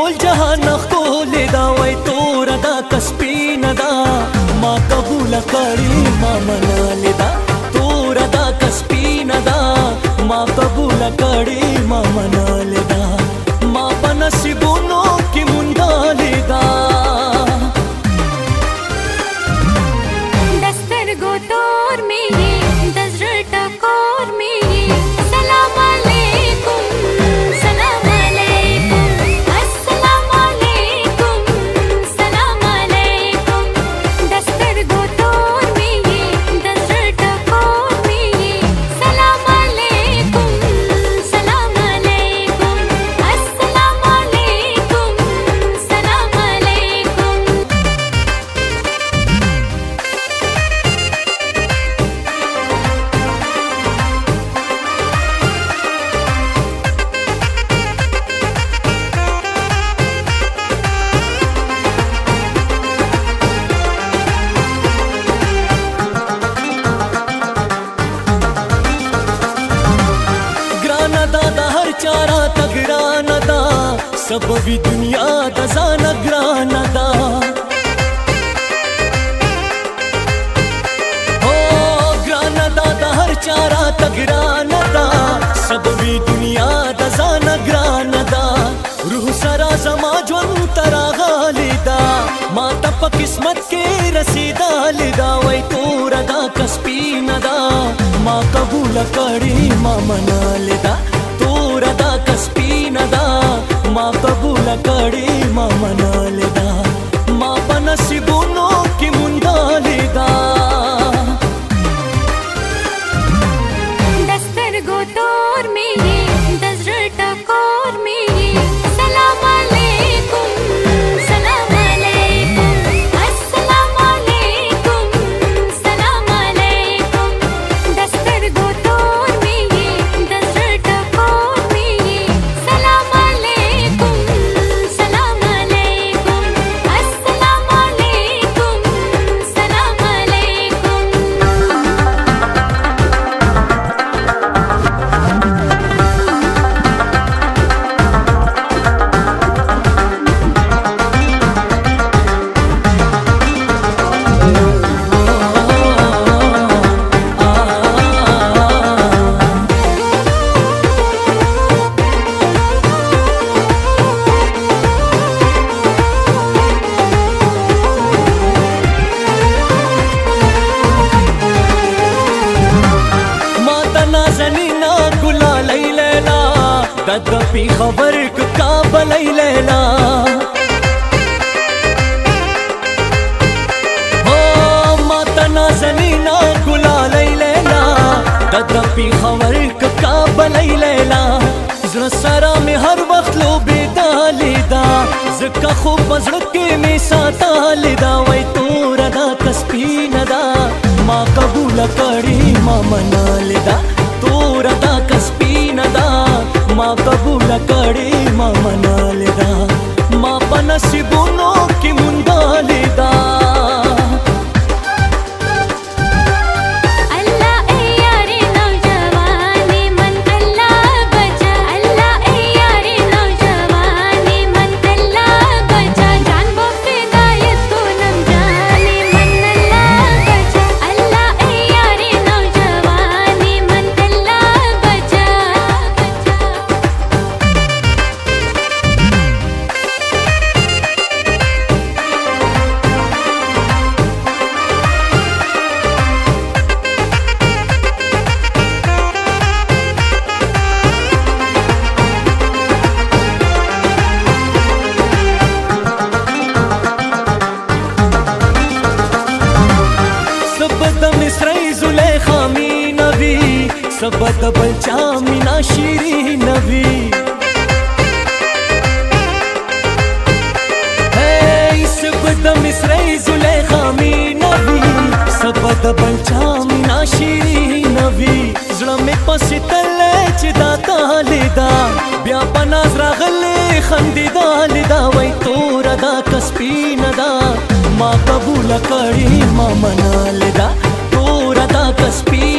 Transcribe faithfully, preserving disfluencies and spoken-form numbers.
ټول جهان خولې دا وای تور دا کسپین دا ما قبول کړی ما منالې دا تور دا کسپین دا ما قبول کړی ما منالې دا ما په نصیبونو کې مونډالې دا دسترګو تور مې د زړه ټکور مې سلام علیکم سلام علیکم السلام علیکم سلام علیکم دسترګو تور مې د زړه ټکور مې سلام علیکم سلام علیکم السلام علیکم سلام علیکم چارا تگران دا سببی دنیا دا زان گران دا او گران دا دا ہر چارا تگران دا سببی دنیا دا زان گران دا روح سرا زما جون ترا غالی دا ما تپ قسمت کے رسیدا لدا وی تور دا کسپین دا ما قبول کری ما منا لدا تور دا کسپین دا ما قبول کړی ما منالې دا ما په نصیبونو کې مونډالې دا دسترګو تور مې د زړه ټکور مې سلام علیکم سلام علیکم السلام علیکم سلام علیکم دسترګو تور مې د زړه ټکور مې سلام علیکم سلام علیکم السلام علیکم سلام علیکم د پی خبر کا بلای لیلا او ما تنازنینا ګلا لیلا د پی خبر کا بلای لیلا زړه سره می هر وخت لو بيدالیدا زکه خو بزړه کې می ساتالیدا وای تور دا کسپین دا ما قبول کړی ما منالیدا تور دا کسپین دا ما قبول کړی ما منالې دا ما په نصیبونو کې مونډالې دا سبد بلچا مینا شیرین نبی ہے سبد مصری زلیخا مینا بی سبد بلچا مینا شیرین نبی زړه مې پسې تللی چې دا تالیدا بیا په ناز راغلی خندېدا لیدا وای توره دا کسپینه دا ما قبوله کړې ما منالې دا توره دا کسپینه